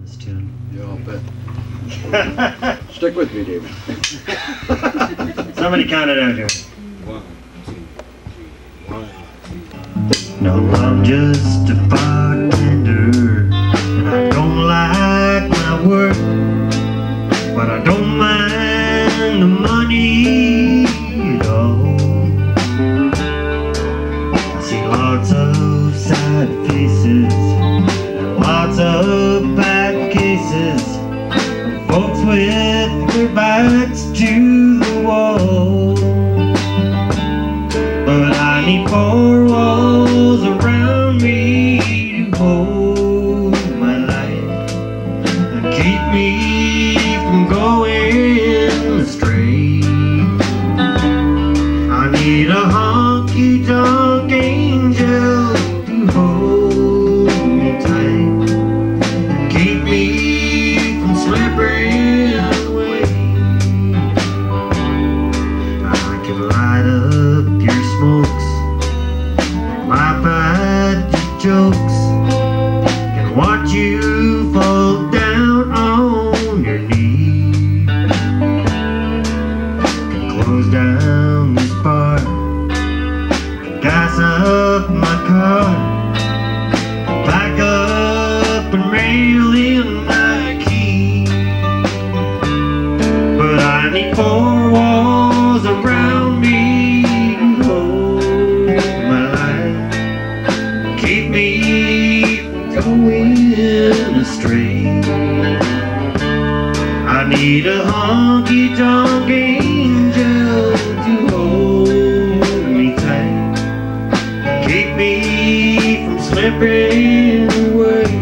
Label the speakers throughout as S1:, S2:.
S1: this tune.
S2: Yeah, I'll bet. Stick with me, David.
S1: Somebody count it out here.
S2: 1, 2, 3, 1, 2.
S1: No, I'm just a bartender, and I don't like my work, but I don't mind the money at all. I see lots of sad faces and lots of bad cases, folks with their backs to the wall. But I need 4 walls around me to hold my life and keep me from going astray. I need a honky-tonk angel to hold me tight and keep me from slipping away. I can light up your smokes, laugh at your jokes, can watch you fall down on your knees, can close down this bar, can gas up my car, pack up and mail in my key. But I need 4 walls around me to hold my life, keep me from going astray. I need a honky-tonk angel to hold me tight, keep me from slipping away.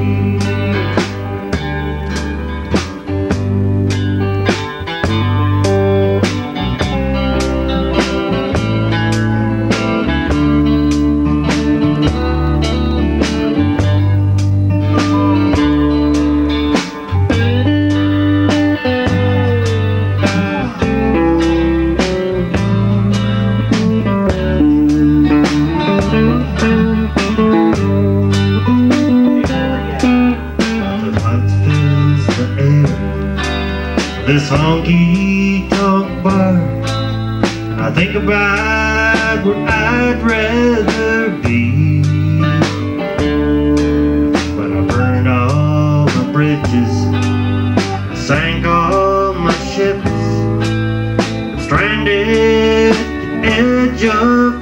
S1: This honky-tonk bar, and I think about where I'd rather be. But I burned all my bridges, sank all my ships, I'm stranded at the edge of